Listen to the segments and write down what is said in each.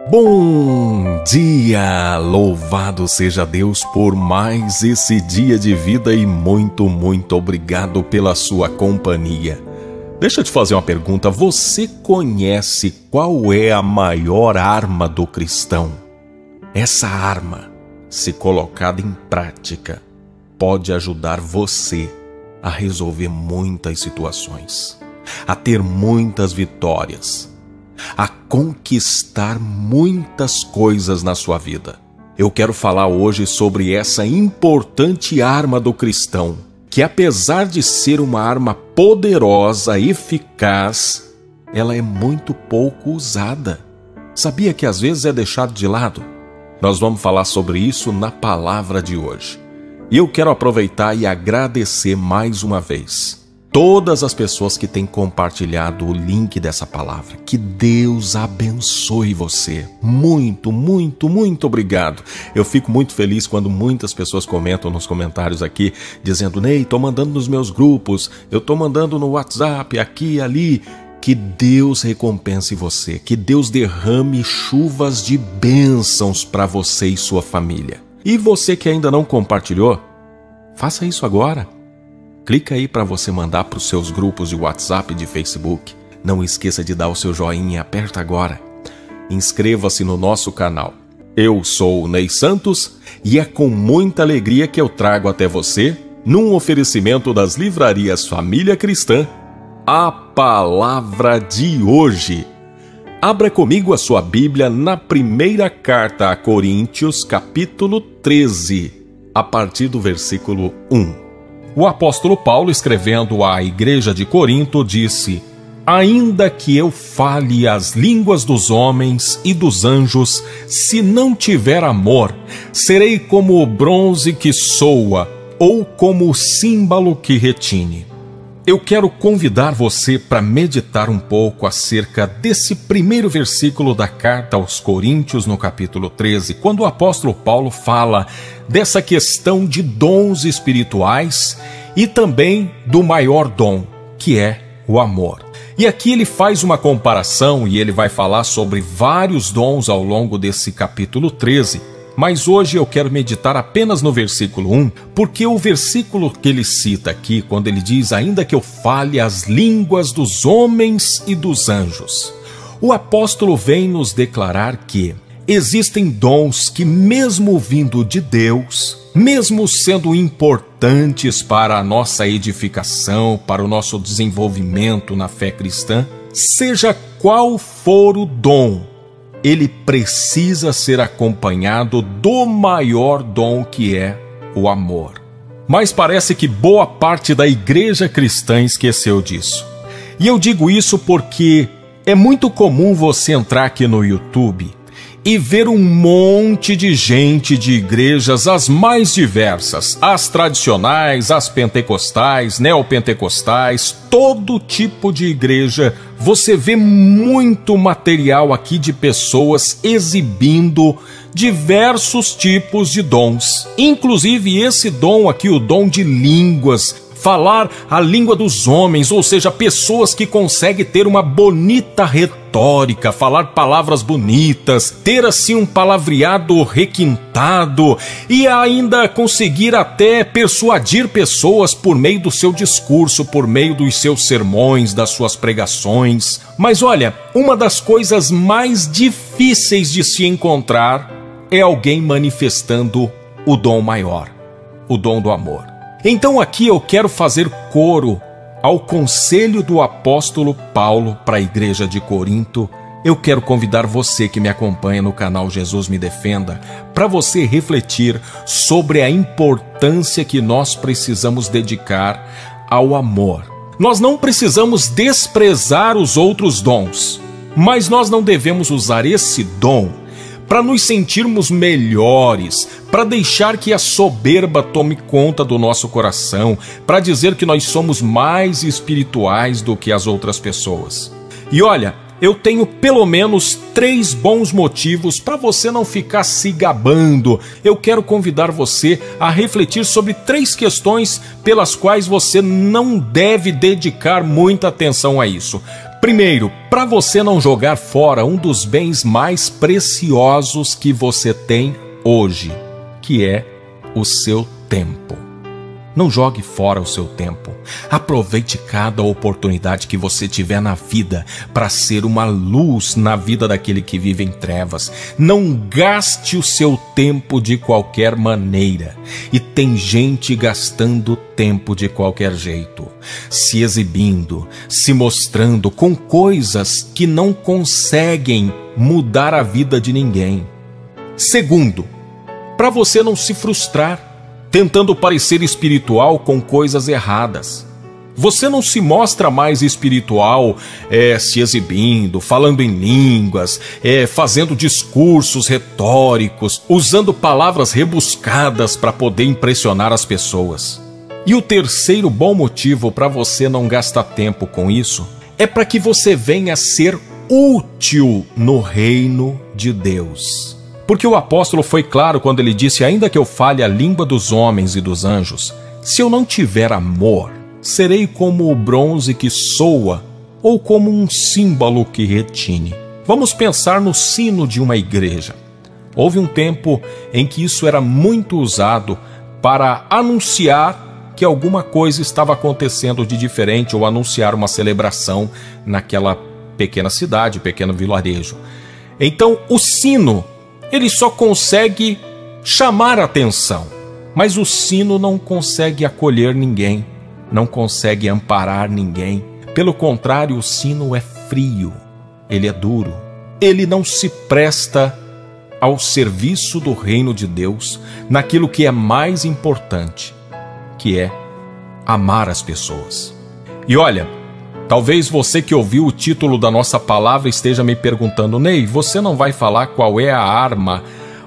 Bom dia! Louvado seja Deus por mais esse dia de vida e muito obrigado pela sua companhia. Deixa eu te fazer uma pergunta. Você conhece qual é a maior arma do cristão? Essa arma, se colocada em prática, pode ajudar você a resolver muitas situações, a ter muitas vitórias, a conquistar muitas coisas na sua vida. Eu quero falar hoje sobre essa importante arma do cristão, que apesar de ser uma arma poderosa, eficaz, ela é muito pouco usada. Sabia que às vezes é deixado de lado? Nós vamos falar sobre isso na palavra de hoje. E eu quero aproveitar e agradecer mais uma vez todas as pessoas que têm compartilhado o link dessa palavra. Que Deus abençoe você. Muito obrigado. Eu fico muito feliz quando muitas pessoas comentam nos comentários aqui, dizendo: Ney, tô mandando nos meus grupos, eu tô mandando no WhatsApp, aqui e ali. Que Deus recompense você, que Deus derrame chuvas de bênçãos para você e sua família. E você que ainda não compartilhou, faça isso agora. Clica aí para você mandar para os seus grupos de WhatsApp e de Facebook. Não esqueça de dar o seu joinha, aperta agora. Inscreva-se no nosso canal. Eu sou o Ney Santos e é com muita alegria que eu trago até você, num oferecimento das livrarias Família Cristã, a palavra de hoje. Abra comigo a sua Bíblia na primeira carta a Coríntios, capítulo 13, a partir do versículo 1. O apóstolo Paulo, escrevendo à igreja de Corinto, disse: Ainda que eu fale as línguas dos homens e dos anjos, se não tiver amor, serei como o bronze que soa, ou como o símbolo que retine. Eu quero convidar você para meditar um pouco acerca desse primeiro versículo da carta aos Coríntios, no capítulo 13, quando o apóstolo Paulo fala dessa questão de dons espirituais e também do maior dom, que é o amor. E aqui ele faz uma comparação e ele vai falar sobre vários dons ao longo desse capítulo 13, mas hoje eu quero meditar apenas no versículo 1, porque o versículo que ele cita aqui, quando ele diz: ainda que eu fale as línguas dos homens e dos anjos, o apóstolo vem nos declarar que existem dons que, mesmo vindo de Deus, mesmo sendo importantes para a nossa edificação, para o nosso desenvolvimento na fé cristã, seja qual for o dom, ele precisa ser acompanhado do maior dom, que é o amor. Mas parece que boa parte da igreja cristã esqueceu disso. E eu digo isso porque é muito comum você entrar aqui no YouTube e ver um monte de gente de igrejas, as mais diversas, as tradicionais, as pentecostais, neopentecostais, todo tipo de igreja. Você vê muito material aqui de pessoas exibindo diversos tipos de dons, inclusive esse dom aqui, o dom de línguas, falar a língua dos homens, ou seja, pessoas que conseguem ter uma bonita retórica, falar palavras bonitas, ter assim um palavreado requintado e ainda conseguir até persuadir pessoas por meio do seu discurso, por meio dos seus sermões, das suas pregações. Mas olha, uma das coisas mais difíceis de se encontrar é alguém manifestando o dom maior, o dom do amor. Então aqui eu quero fazer coro ao conselho do apóstolo Paulo para a igreja de Corinto. Eu quero convidar você que me acompanha no canal Jesus Me Defenda para você refletir sobre a importância que nós precisamos dedicar ao amor. Nós não precisamos desprezar os outros dons, mas nós não devemos usar esse dom para nos sentirmos melhores, para deixar que a soberba tome conta do nosso coração, para dizer que nós somos mais espirituais do que as outras pessoas. E olha, eu tenho pelo menos 3 bons motivos para você não ficar se gabando. Eu quero convidar você a refletir sobre 3 questões pelas quais você não deve dedicar muita atenção a isso. Primeiro, para você não jogar fora um dos bens mais preciosos que você tem hoje, que é o seu tempo. Não jogue fora o seu tempo. Aproveite cada oportunidade que você tiver na vida para ser uma luz na vida daquele que vive em trevas. Não gaste o seu tempo de qualquer maneira. E tem gente gastando tempo de qualquer jeito, se exibindo, se mostrando com coisas que não conseguem mudar a vida de ninguém. Segundo, para você não se frustrar, tentando parecer espiritual com coisas erradas. Você não se mostra mais espiritual se exibindo, falando em línguas, fazendo discursos retóricos, usando palavras rebuscadas para poder impressionar as pessoas. E o terceiro bom motivo para você não gastar tempo com isso é para que você venha a ser útil no reino de Deus. Porque o apóstolo foi claro quando ele disse: ainda que eu fale a língua dos homens e dos anjos, se eu não tiver amor, serei como o bronze que soa ou como um símbolo que retine. Vamos pensar no sino de uma igreja. Houve um tempo em que isso era muito usado para anunciar que alguma coisa estava acontecendo de diferente ou anunciar uma celebração naquela pequena cidade, pequeno vilarejo. Então, o sino, ele só consegue chamar a atenção, mas o sino não consegue acolher ninguém, não consegue amparar ninguém. Pelo contrário, o sino é frio, ele é duro, ele não se presta ao serviço do reino de Deus, naquilo que é mais importante, que é amar as pessoas. E olha, talvez você que ouviu o título da nossa palavra esteja me perguntando: Ney, você não vai falar qual é a arma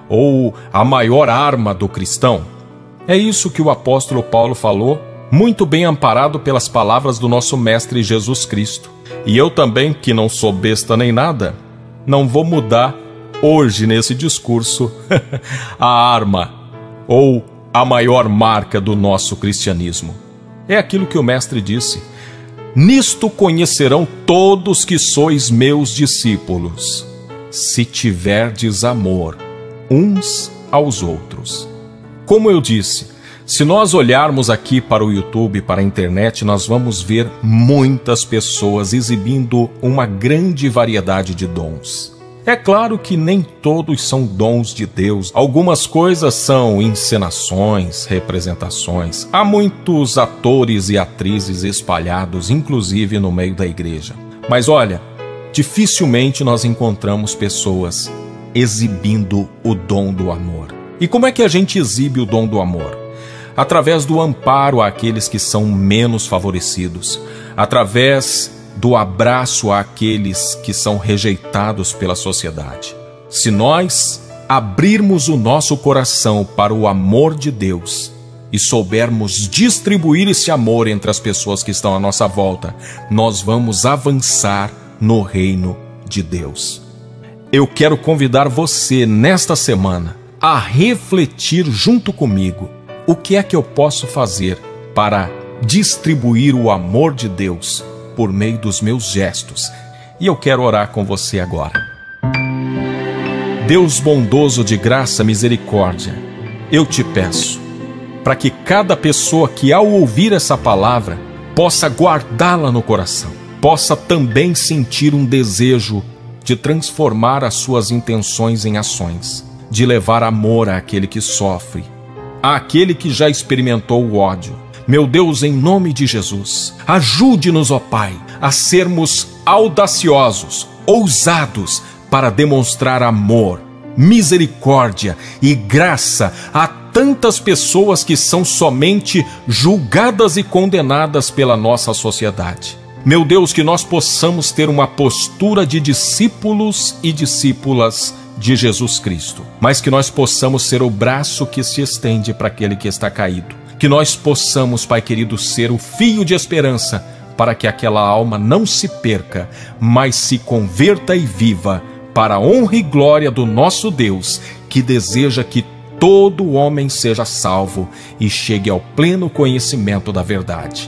ou a maior arma do cristão? É isso que o apóstolo Paulo falou, muito bem amparado pelas palavras do nosso mestre Jesus Cristo. E eu também, que não sou besta nem nada, não vou mudar hoje nesse discurso a arma ou a maior marca do nosso cristianismo. É aquilo que o mestre disse: nisto conhecerão todos que sois meus discípulos, se tiverdes amor uns aos outros. Como eu disse, se nós olharmos aqui para o YouTube, para a internet, nós vamos ver muitas pessoas exibindo uma grande variedade de dons. É claro que nem todos são dons de Deus. Algumas coisas são encenações, representações. Há muitos atores e atrizes espalhados, inclusive no meio da igreja. Mas olha, dificilmente nós encontramos pessoas exibindo o dom do amor. E como é que a gente exibe o dom do amor? Através do amparo àqueles que são menos favorecidos, através do abraço àqueles que são rejeitados pela sociedade. Se nós abrirmos o nosso coração para o amor de Deus e soubermos distribuir esse amor entre as pessoas que estão à nossa volta, nós vamos avançar no reino de Deus. Eu quero convidar você nesta semana a refletir junto comigo o que é que eu posso fazer para distribuir o amor de Deus por meio dos meus gestos. E eu quero orar com você agora. Deus bondoso de graça e misericórdia, eu te peço para que cada pessoa que ao ouvir essa palavra possa guardá-la no coração, possa também sentir um desejo de transformar as suas intenções em ações, de levar amor àquele que sofre, àquele que já experimentou o ódio. Meu Deus, em nome de Jesus, ajude-nos, ó Pai, a sermos audaciosos, ousados, para demonstrar amor, misericórdia e graça a tantas pessoas que são somente julgadas e condenadas pela nossa sociedade. Meu Deus, que nós possamos ter uma postura de discípulos e discípulas de Jesus Cristo, mas que nós possamos ser o braço que se estende para aquele que está caído. Que nós possamos, Pai querido, ser o fio de esperança para que aquela alma não se perca, mas se converta e viva para a honra e glória do nosso Deus, que deseja que todo homem seja salvo e chegue ao pleno conhecimento da verdade.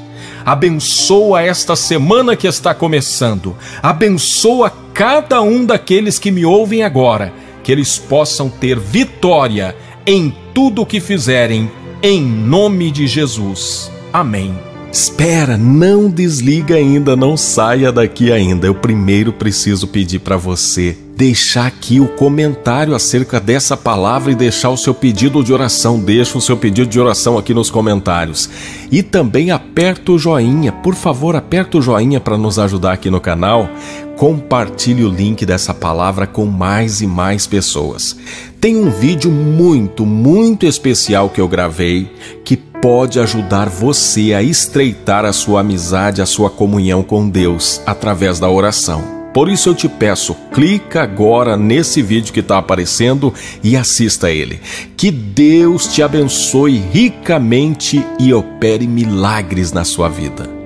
Abençoa esta semana que está começando. Abençoa cada um daqueles que me ouvem agora, que eles possam ter vitória em tudo o que fizerem, em nome de Jesus. Amém. Espera, não desliga ainda, não saia daqui ainda. Eu primeiro preciso pedir para você deixar aqui o comentário acerca dessa palavra e deixar o seu pedido de oração. Deixa o seu pedido de oração aqui nos comentários. E também aperta o joinha, por favor, aperta o joinha para nos ajudar aqui no canal. Compartilhe o link dessa palavra com mais e mais pessoas. Tem um vídeo muito especial que eu gravei que pode ajudar você a estreitar a sua amizade, a sua comunhão com Deus através da oração. Por isso eu te peço, clica agora nesse vídeo que está aparecendo e assista ele. Que Deus te abençoe ricamente e opere milagres na sua vida.